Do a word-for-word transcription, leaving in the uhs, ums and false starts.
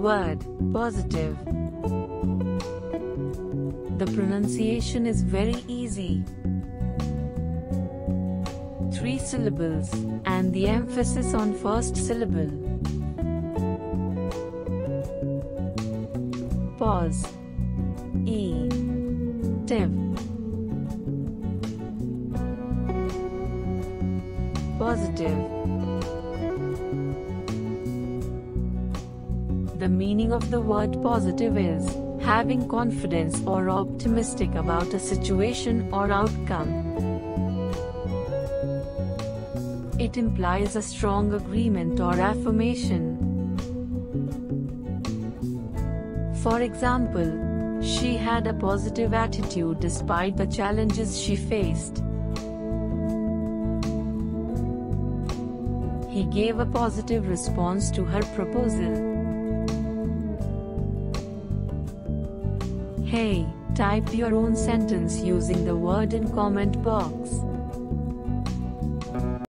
Word positive. The pronunciation is very easy. Three syllables, and the emphasis on first syllable. Pause. E. Tiv. Positive. The meaning of the word positive is having confidence or optimistic about a situation or outcome. It implies a strong agreement or affirmation. For example, she had a positive attitude despite the challenges she faced. He gave a positive response to her proposal. Hey, type your own sentence using the word in comment box.